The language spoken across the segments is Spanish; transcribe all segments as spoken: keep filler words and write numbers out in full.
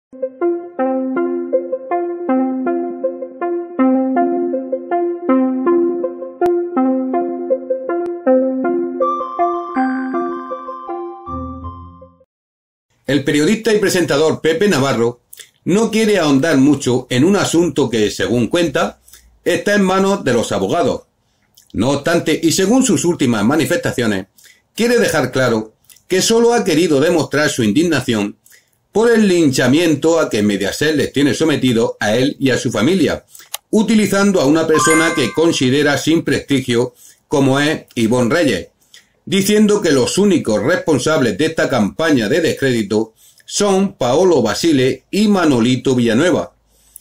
El periodista y presentador Pepe Navarro no quiere ahondar mucho en un asunto que, según cuenta, está en manos de los abogados. No obstante, y según sus últimas manifestaciones, quiere dejar claro que solo ha querido demostrar su indignación por el linchamiento a que Mediaset les tiene sometido a él y a su familia, utilizando a una persona que considera sin prestigio como es Ivonne Reyes, diciendo que los únicos responsables de esta campaña de descrédito son Paolo Basile y Manolito Villanueva.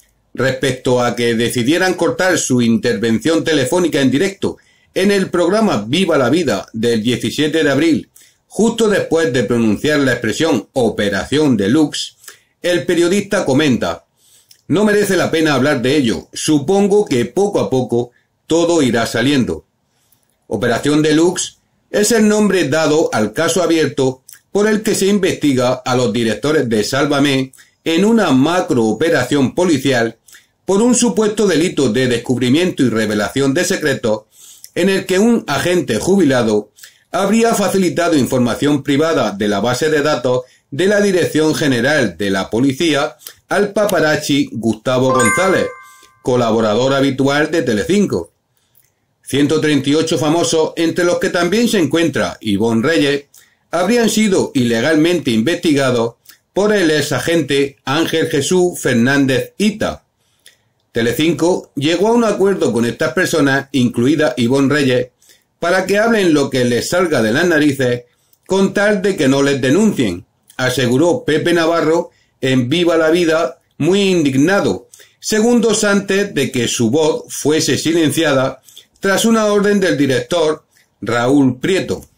Respecto a que decidieran cortar su intervención telefónica en directo en el programa Viva la Vida del diecisiete de abril, justo después de pronunciar la expresión Operación Deluxe, el periodista comenta: no merece la pena hablar de ello, supongo que poco a poco todo irá saliendo. Operación Deluxe es el nombre dado al caso abierto por el que se investiga a los directores de Sálvame en una macrooperación policial por un supuesto delito de descubrimiento y revelación de secretos en el que un agente jubilado habría facilitado información privada de la base de datos de la Dirección General de la Policía al paparazzi Gustavo González, colaborador habitual de Telecinco. ciento treinta y ocho famosos, entre los que también se encuentra Ivonne Reyes, habrían sido ilegalmente investigados por el exagente Ángel Jesús Fernández Ita. Telecinco llegó a un acuerdo con estas personas, incluida Ivonne Reyes, para que hablen lo que les salga de las narices con tal de que no les denuncien, aseguró Pepe Navarro en Viva la Vida, muy indignado, segundos antes de que su voz fuese silenciada tras una orden del director Raúl Prieto.